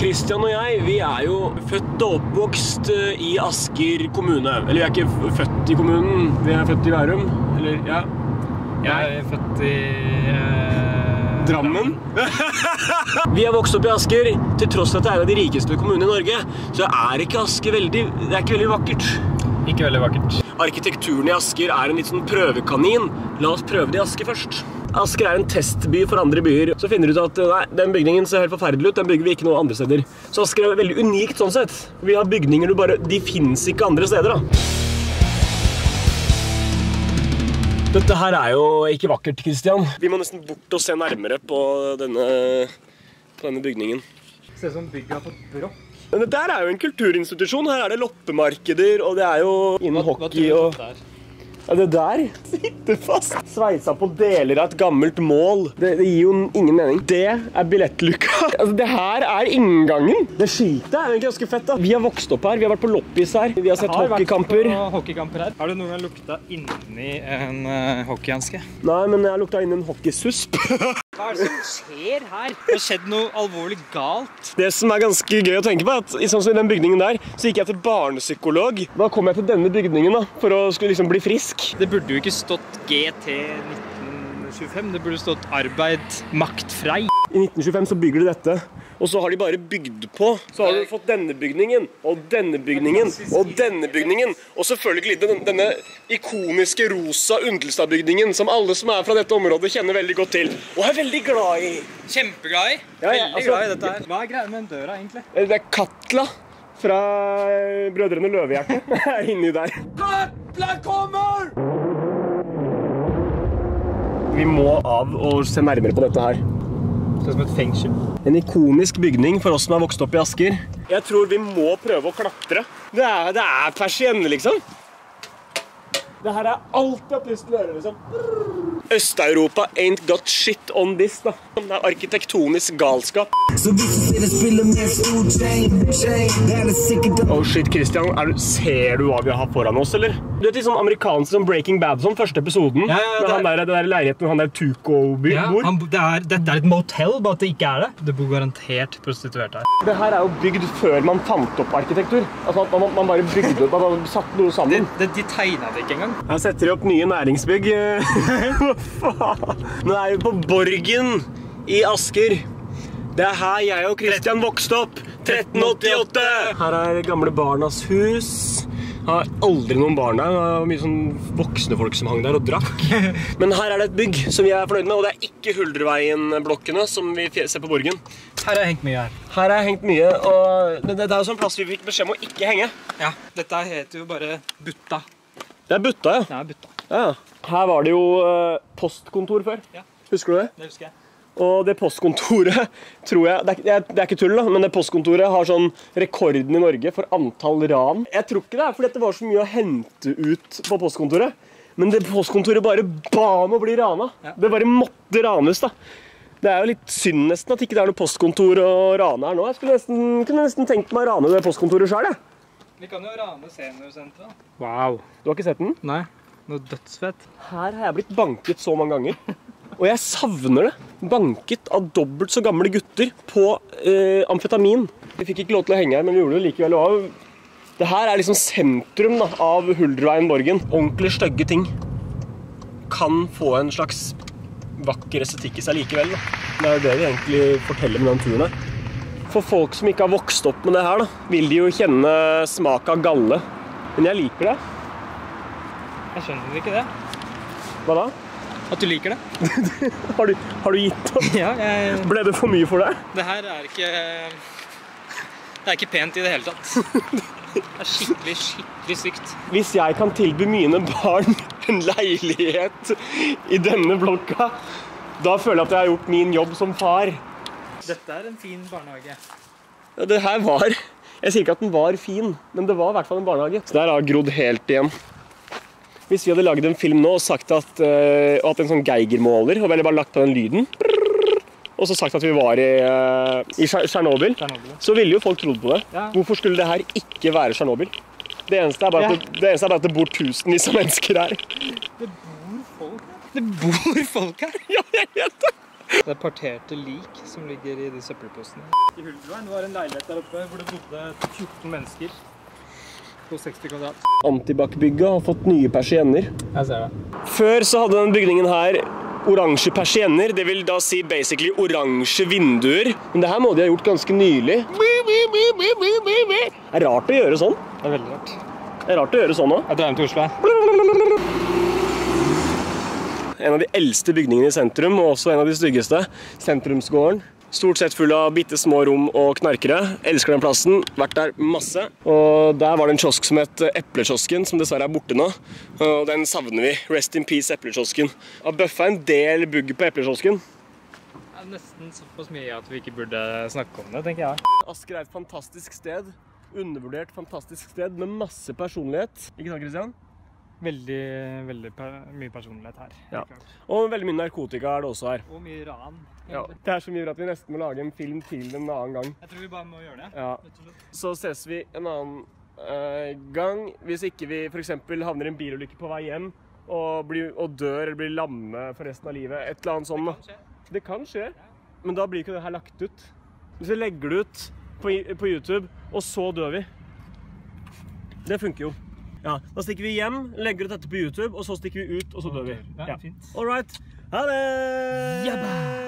Kristian og jeg, vi jo født og oppvokst i Asker kommune. Eller vi ikke født i kommunen, vi født i Bærum. Eller, ja. Jeg født i... Drammen. Vi vokst opp i Asker, til tross for at det en av de rikeste kommunene i Norge, så ikke Asker veldig, det ikke veldig vakkert. Ikke veldig vakkert. Arkitekturen i Asker en litt sånn prøvekanin. La oss prøve det i Asker først. Asker en testby for andre byer. Så finner du ut at nei, den bygningen ser helt forferdelig ut, den bygger vi ikke noen andre steder. Så Asker veldig unikt sånn sett. Vi har bygninger de finnes ikke andre steder da. Dette her jo ikke vakkert, Kristian. Vi må nesten bort og se nærmere på denne bygningen. Det ser ut som bygget har fått brokk. Men dette jo en kulturinstitusjon. Her det loppemarkeder, og det jo innen hockey og... Ja, det der sitter fast. Sveisa på deler av et gammelt mål. Det gir jo ingen mening. Det billettluka. Altså, det her inngangen. Det skiltet jo egentlig ganske fett da. Vi har vokst opp her, vi har vært på loppis her. Vi har sett hockeykamper. Jeg har vært på hockeykamper her. Har du noen gang lukta inni en hockeyhanske? Nei, men jeg har lukta inn en hockeysusp. Hva det som skjer her? Det har skjedd noe alvorlig galt. Det som ganske gøy å tenke på at sånn som i den bygningen der, så gikk jeg til barnepsykolog. Da kom jeg til denne bygningen da, for å liksom bli frisk. Det burde jo ikke stått GT 1925, det burde stått arbeid maktfrei. I 1925 så bygger de dette, og så har de bare bygd på. Så har du fått denne bygningen, og denne bygningen, og denne bygningen. Og selvfølgelig denne ikoniske rosa Undlestad-bygningen, som alle som fra dette området kjenner veldig godt til. Og veldig glad i. Kjempeglad i. Veldig glad i dette her. Hva greia med den døra egentlig? Det Katla fra Brødrene Løvehjerte. Inni der. Katla kommer! Vi må av og se nærmere på dette her. Det som et fengsel. En ikonisk bygning for oss som har vokst opp i Asker. Jeg tror vi må prøve å klatre. Det persienne, liksom. Det her alt jeg har lyst til å gjøre, liksom. Øst-Europa ain't got shit on this, da. Det arkitektonisk galskap. Oh shit, Kristian, ser du hva vi har foran oss, eller? Du vet, sånn amerikansk som Breaking Bad, sånn første episoden. Ja, det der leiligheten, han der Tuco-bor. Ja, dette et motel, bare at det ikke det. Det bor garantert prostituert her. Det her jo bygd før man fant opp arkitektur. Altså, man bare bygde opp, man satt noe sammen. De tegnet det ikke engang. Her setter de opp nye næringsbygg. Hva faen? Nå vi på Borgen i Asker. Det her jeg og Kristian vokste opp. 1388! Her gamle Barnas hus. Har aldri noen barn der. Det var mye sånn voksne folk som hang der og drakk. Men her det et bygg som vi fornøyd med, og det ikke Huldreveien-blokkene som vi ser på Borgen. Her har jeg hengt mye her. Her har jeg hengt mye, og det jo sånn plass vi fikk beskjed om å ikke henge. Ja, dette heter jo bare Butta. Det Butta, ja? Ja, Butta. Ja. Her var det jo postkontor før. Ja. Husker du det? Det husker jeg. Og det postkontoret, tror jeg, det ikke tull da, men det postkontoret har sånn rekorden i Norge for antall ran. Jeg tror ikke det fordi det var så mye å hente ut på postkontoret. Men det postkontoret bare ba om å bli rana. Ja. Det bare måtte ranes da. Det jo litt synd nesten at ikke det noe postkontor å rane her nå. Jeg kunne nesten tenkt meg å rane det postkontoret selv, jeg. Vi kan jo rane seniorsenteret. Wow. Du har ikke sett den? Nei, noe dødsfett. Her har jeg blitt banket så mange ganger. Og jeg savner det. Banket av dobbelt så gamle gutter på amfetamin. Vi fikk ikke lov til å henge her, men vi gjorde det likevel. Det her liksom sentrum da, av Huldreveien Borgen. Ordentlig stygge ting. Kan få en slags vakker estetikk i seg likevel. Da. Det det vi egentlig forteller med den turen her. For folk som ikke har vokst opp med det her, da, vil de jo kjenne smak av galle. Men jeg liker det. Jeg skjønner ikke det. Hva da? At du liker det. Har du gitt opp? Ja, Ble det for mye for deg? Det her ikke pent i det hele tatt. Det skikkelig sykt. Hvis jeg kan tilby mine barn en leilighet i denne blokka, da føler jeg at jeg har gjort min jobb som far. Dette en fin barnehage. Ja, det her jeg sier ikke at den var fin, men det var i hvert fall en barnehage. Så det har grodd helt igjen. Hvis vi hadde laget en film nå og sagt at hatt en sånn Geiger-måler, og bare lagt på den lyden, og så sagt at vi var i Tsjernobyl, så ville jo folk trodd på det. Ja. Hvorfor skulle det her ikke være Tsjernobyl? Det eneste bare at det bor tusenvis av mennesker her. Det bor folk her? Ja, jeg vet det! Det parterte lik som ligger i de søppelpostene. I Huldreveien var en leilighet der oppe hvor det bodde 14 mennesker på 60 kvadrat. Antibac-bygget har fått nye persienner. Jeg ser det. Før så hadde den bygningen her oransje persienner, det vil da si basically oransje vinduer. Men det her må de ha gjort ganske nylig. Det er rart å gjøre sånn. Det er veldig rart. Det er rart å gjøre sånn også. Jeg drar hjem til Oslo. En av de eldste bygningene i sentrum, og også en av de styggeste. Sentrumsgården. Stort sett full av bitte små rom og knarkere. Elsker den plassen, vært der masse. Og der var det en kiosk som het Eplekiosken, som dessverre er borte nå. Og den savner vi. Rest in peace, Eplekiosken. Har bøffa en del bugg på Eplekiosken. Det er nesten såpass mye at vi ikke burde snakke om det, tenker jeg. Asker er et fantastisk sted. Undervurdert, fantastisk sted med masse personlighet. Ikke sant, Kristian? Veldig mye personlighet her. Ja. Og veldig mye narkotika er det også her. Og mye ran. Ja. Det er så mye at vi nesten må lage en film til en annen gang. Jeg tror vi bare må gjøre det. Ja. Så ses vi en annen gang. Hvis ikke vi for eksempel havner i en bilulykke på vei hjem og dør eller blir lamme for resten av livet. Et eller annet sånt. Det kan skje. Men da blir ikke det her lagt ut. Hvis vi legger det ut på YouTube, og så dør vi. Det funker jo. Ja, da stikker vi hjem, legger ut dette på YouTube, og så stikker vi ut, og så dør vi. Ja, fint. All right. Ha det! Jabba!